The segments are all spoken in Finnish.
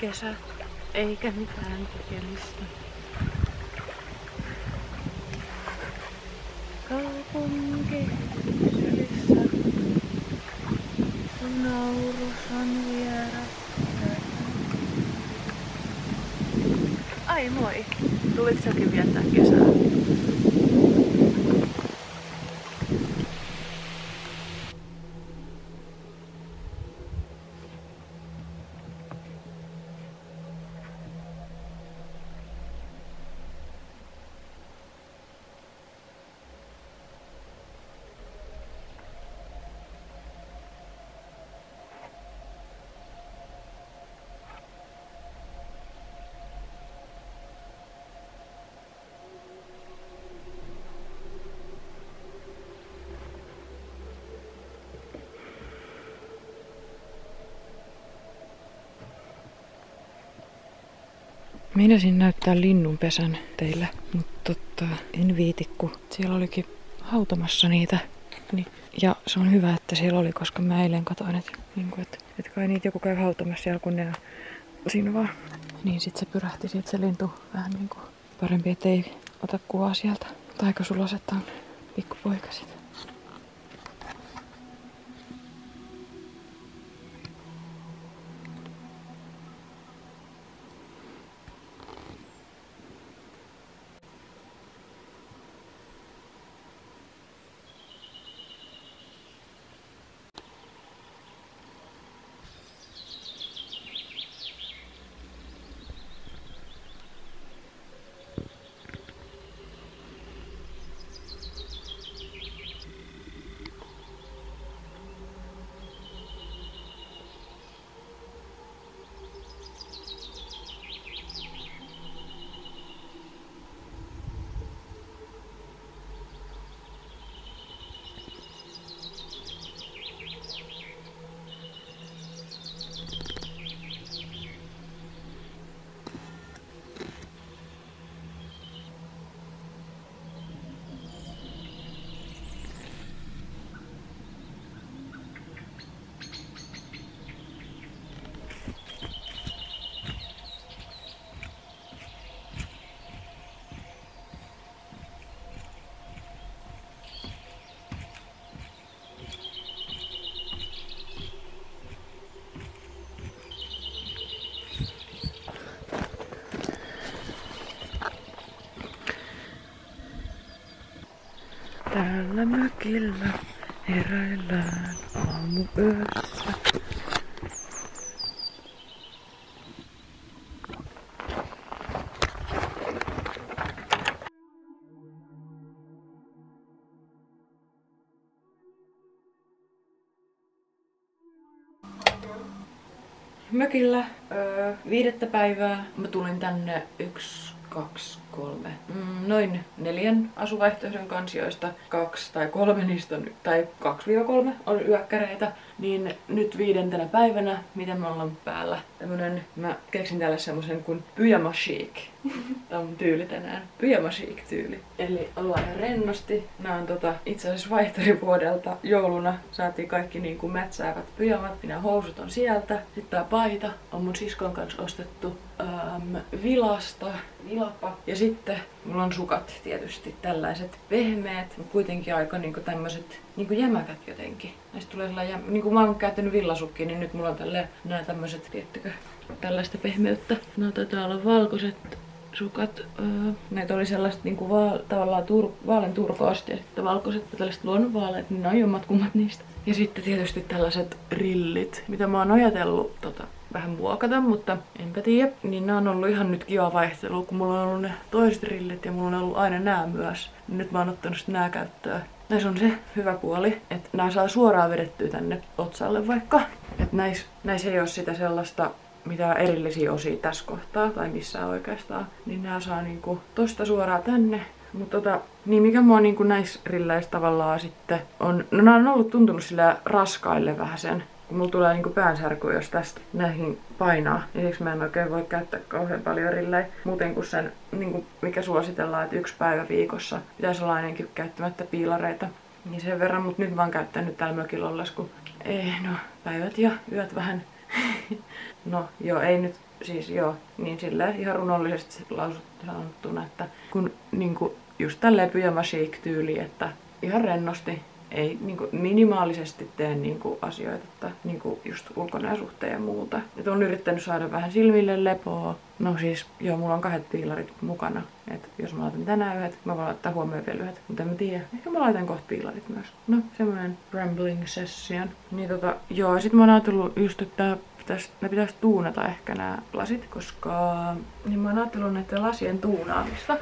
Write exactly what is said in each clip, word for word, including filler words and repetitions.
kesä, eikä mitään tekemistä. Kaupunki sylissä, sun naurus on vieras. Ai moi, tulit säkin viettää kesää? Meinasin näyttää linnunpesän teille, mutta tota, en viiti, kun siellä olikin hautamassa niitä. Niin, ja se on hyvä, että siellä oli, koska mä eilen katoin, että niin et, et kai niitä joku käy hautamassa siellä, kun ne on siinä vaan. Niin sit se pyrähti siitä se lintu vähän niinku parempi, ettei ota kuvaa sieltä. Taikasulaset on pikkupoikasit. Täällä mökillä heräillään aamuyössä. Mökillä öö, viidettä päivää. Mä tulin tänne yksi, kaksi, kolme, mm, noin neljän asuvaihtoehdon kansioista. Kaksi tai kolme niistä on, tai kaksi kolme on yökkäreitä. Niin nyt viidentenä päivänä, mitä me ollaan päällä. Tämmönen, mä keksin täällä semmosen kuin pyjama chic. Tää on mun tyyli tänään. Pyjama chic tyyli. Eli ollaan ihan rennosti. Nää on tota, itse asiassa vaihtarivuodelta jouluna. Saatiin kaikki niinku mätsäävät pyjamat. Minä housut on sieltä. Sitten tää paita on mun siskon kanssa ostettu ähm, Vilasta. Vilapa. Ja sitten mulla on sukat tietysti tällaiset pehmeät, mutta kuitenkin aika niinku tämmöset niinku jämäkät jotenkin. Näistä tulee sellainen jäm... Niinku mä oon käyttänyt villasukkia, niin nyt mulla on tälleen nää tämmöset, tiettykö, tällaista pehmeyttä. No taitaa olla valkoiset sukat. Öö, näitä oli sellaiset niinku va- tavallaan tur- vaalean turkoosta ja sitten valkoiset ja tällaiset luonnonvaaleat, niin ne on jommat kummat niistä. Ja sitten tietysti tällaiset rillit, mitä mä oon ajatellut tota, vähän muokata, mutta enpä tiedä. Niin nää on ollut ihan nyt kiva vaihtelu, kun mulla on ollut ne toiset rillit ja mulla on ollut aina nää myös. Nyt mä oon ottanut sit nää käyttöön. Näissä on se hyvä puoli, että nää saa suoraan vedettyä tänne otsalle vaikka. Että näissä näis ei oo sitä sellaista mitään erillisiä osia tässä kohtaa tai missään oikeastaan. Niin nää saa niinku tosta suoraan tänne. Mutta tota, niin mikä mua niinku näissä rilleissä tavallaan sitten on, no nää on ollut tuntunut sillä raskaille vähän sen. Kun mulla tulee niinku päänsärky, jos tästä näihin painaa, niin siksi mä en oikein voi käyttää kauhean paljon rillejä. Muuten kuin sen, niinku, mikä suositellaan, että yksi päivä viikossa pitäisi olla ainakin käyttämättä piilareita. Niin sen verran, mutta nyt mä oon käyttänyt täällä mökillä olles, kun ei, no, päivät ja yöt vähän. No joo, ei nyt siis joo, niin silleen ihan runollisesti lausuttuna, että kun niinku just tälleen pyjama chic tyyli, että ihan rennosti, ei niinku minimaalisesti tee niinku asioita, että niinku just ulkonäön suhteen ja muuta. Et on yrittänyt saada vähän silmille lepoa. No siis, joo, mulla on kahdet piilarit mukana. Et jos mä laitan tänään yhdet, mä voin laittaa huomioon vielä yhdet. Mutta en mä tiedä. Ehkä mä laitan kohta piilarit myös. No, semmonen rambling session. Niin tota, joo, sit mä oon ajatellut just, että pitäis, ne pitäis tuunata ehkä nämä lasit, koska niin mä oon ajatellut näiden lasien tuunaamista.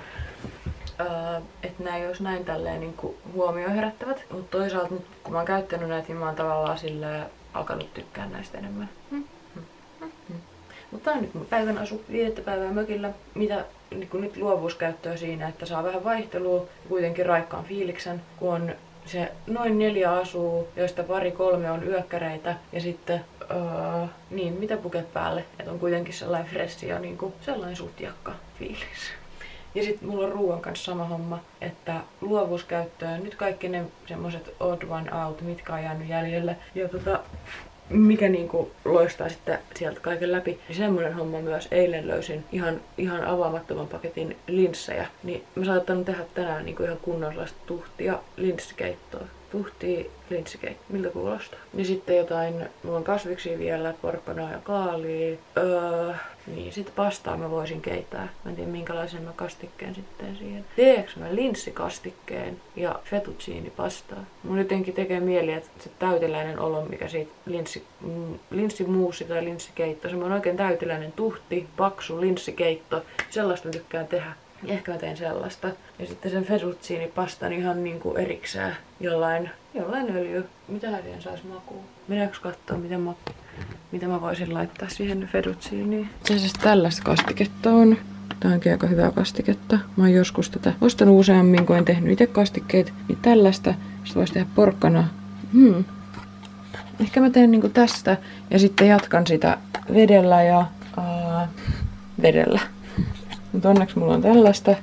Uh, että nämä ei olisi näin tälleen niinku huomioon herättävät. Mutta toisaalta nyt kun mä oon käyttänyt näitä, niin mä oon tavallaan silleen alkanut tykkää näistä enemmän. Hmm. Hmm. Hmm. Mutta tää on nyt mun päivän asu, viidettä päivää mökillä. Mitä niin nyt luovuuskäyttöä siinä, että saa vähän vaihtelua, kuitenkin raikkaan fiiliksen, kun on se noin neljä asuu, joista pari kolme on yökkäreitä ja sitten uh, niin mitä puke päälle, että on kuitenkin sellainen fresh ja niinku sellainen suht jakka fiilis. Ja sit mulla on ruoan kanssa sama homma, että luovuuskäyttöön nyt kaikki ne semmoset odd one out, mitkä on jäänyt jäljelle. Ja tota, mikä niinku loistaa sitten sieltä kaiken läpi. Ja semmonen homma myös, eilen löysin ihan, ihan avaamattoman paketin linssejä. Niin mä saattanut tehdä tänään niinku ihan kunnollista tuhtia linssikeittoa. Tuhtia linssikeittoa, miltä kuulostaa. Ja sitten jotain, mulla on kasviksia vielä, porkkanaa ja kaalia. Öö, niin sit pastaa mä voisin keittää. Mä en tiedä minkälaisen mä kastikkeen sitten siihen. Teekö mä linssikastikkeen ja fettucciini-pastaa? Mun jotenkin tekee mieli, että se täyteläinen olo, mikä siitä linssi, mm, linssimuusi tai linssikeitto, se on oikein täyteläinen tuhti, paksu linssikeitto. Sellaista mä tykkään tehdä. Ehkä mä teen sellaista. Ja sitten sen fettucciini-pastan ihan niinku erikseen jollain, jollain öljy. Mitähän siihen saisi makuun? Mennäänkö katsoa, mitä mä, mitä mä voisin laittaa siihen fettucciiniin? Se siis tällaista kastiketta on. Tää onkin aika hyvää kastiketta. Mä oon joskus tätä ostanut useammin, kun en tehnyt itse kastikkeita. Niin tällaista. Sitten voisi tehdä porkkana. Hmm. Ehkä mä teen niinku tästä. Ja sitten jatkan sitä vedellä ja... Uh, vedellä. Mutta onneksi mulla on tällaista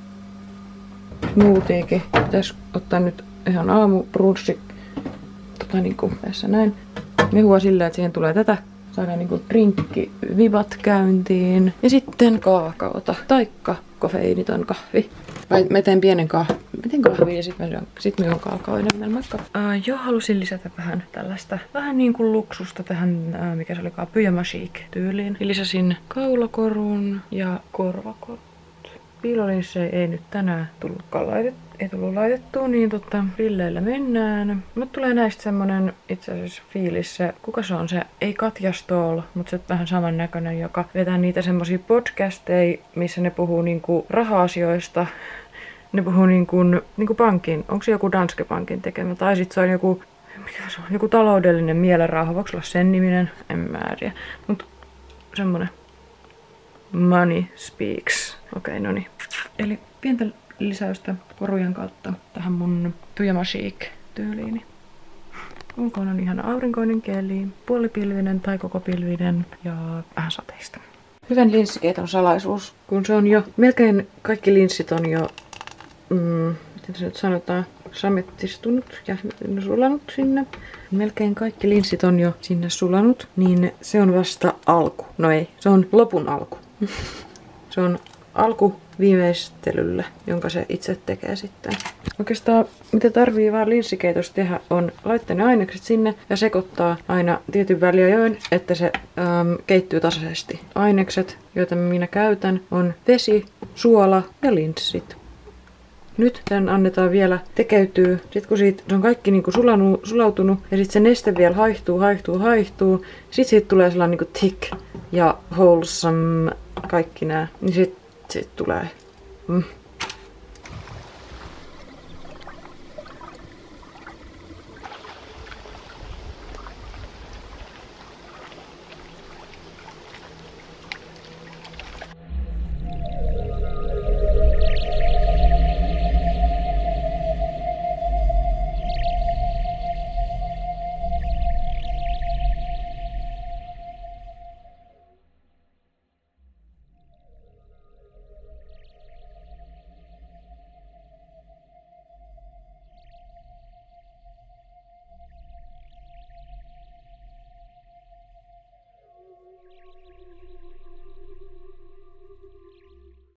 smoothiikin. Pitäis ottaa nyt ihan aamubrunchi tota niinku tässä näin. Mehua sillä, että siihen tulee tätä. Saadaan niinku drinkki vibat käyntiin. Ja sitten kaakaota. Taikka kofeiiniton kahvi. Vai mä teen pienen kahvi. Mä teen kahvi ja sit mä syön, sit mä syön kaakao enemmän vaikka. Uh, joo, halusin lisätä vähän tällaista. Vähän niinku luksusta tähän, uh, mikä se olikaan, pyjama chic tyyliin. Ja lisäsin kaulakorun ja korvakorun. Piilolinssejä ei nyt tänään tullutkaan laitettu, ei tullut laitettua, niin tota, rilleillä mennään. Mut tulee näistä semmonen itse asiassa fiilis se, kuka se on se, ei Katja Stoll, mutta se on vähän samannäköinen, joka vetää niitä semmosia podcasteja, missä ne puhuu niinku raha-asioista. Ne puhuu niinku, niinku pankin, onko se joku Danske Bankin tekemä, tai sit se on joku, mikä se on, joku taloudellinen mielenrauha, voiko olla sen niminen, en mä tiedä. Mut semmonen Money Speaks. Okei, okay, no niin. Eli pientä lisäystä korujen kautta tähän mun pyjama chic tyyliini. Ulkona on ihan aurinkoinen keli, puolipilvinen tai koko pilvinen ja vähän sateista. Hyvän linssikeiton salaisuus, kun se on jo, melkein kaikki linssit on jo, mm, miten se nyt sanotaan, samettistunut ja sulanut sinne. Melkein kaikki linssit on jo sinne sulanut, niin se on vasta alku. No ei, se on lopun alku. Se on alku viimeistelylle, jonka se itse tekee sitten. Oikeastaan mitä tarvii vaan linssikeitossa tehdä on laittaa ne ainekset sinne ja sekoittaa aina tietyn väliajoin, että se äm, keittyy tasaisesti. Ainekset, joita minä käytän, on vesi, suola ja linssit. Nyt tämän annetaan vielä tekeytyy. Sitten kun siitä se on kaikki niinku sulanu, sulautunut ja sitten se neste vielä haihtuu, haihtuu, haihtuu. Sitten siitä tulee sellainen niinku thick ja wholesome kaikki nää. Niin sitten sit tulee mm,